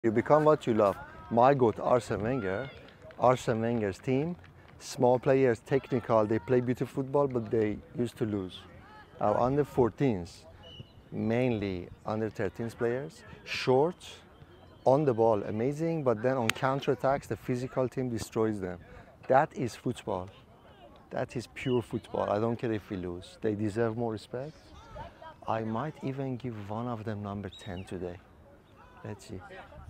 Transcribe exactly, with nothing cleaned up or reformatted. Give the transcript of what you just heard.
You become what you love. My goat, Arsene Wenger, Arsene Wenger's team, small players, technical, they play beautiful football, but they used to lose. Our under fourteens, mainly under thirteens players, short, on the ball, amazing, but then on counter-attacks, the physical team destroys them. That is football. That is pure football. I don't care if we lose. They deserve more respect. I might even give one of them number ten today. Let's see.